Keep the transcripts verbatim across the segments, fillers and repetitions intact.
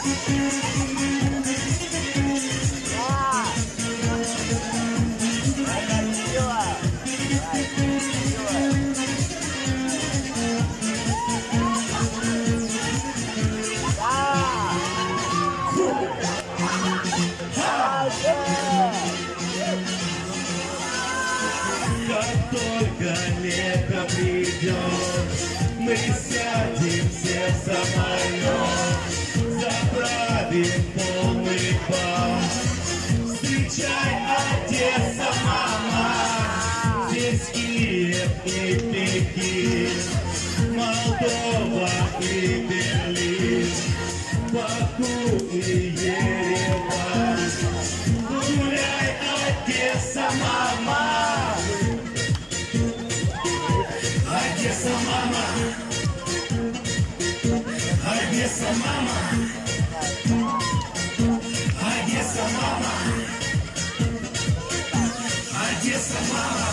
Как только лето придет, мы сядем все в самолет, заправим полный бак. Встречай, Одесса, мама, здесь Киев и Пекин, Молдова и Берлин, Баку и Ереван. Гуляй, Одесса, мама! Одесса, мама! Одесса, мама! Одесса, мама! Одесса, мама!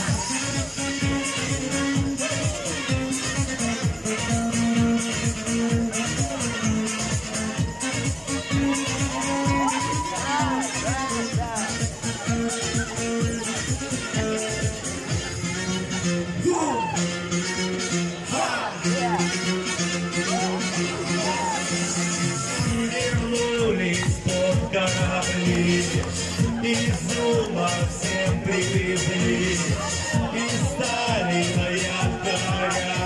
Вернулись под корабли, из ума всем привезли, из Сталина якоря.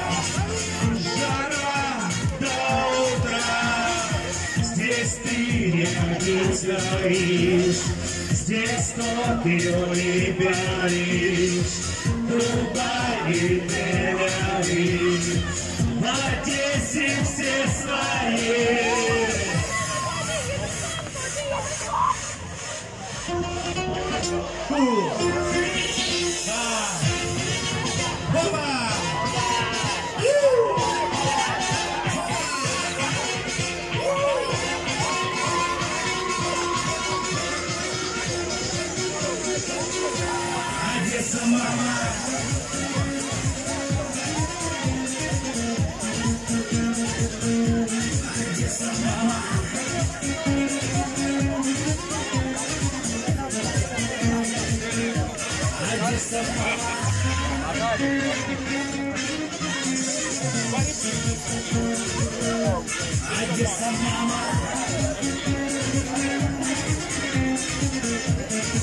Жара до утра, здесь ты не стоишь, здесь Токио и Париж, Дубай и Тель-Авив, в Одессе все свои. Фу. А. Опа. Одесса, мама! Одесса, мама! Одесса, мама! Одесса, мама!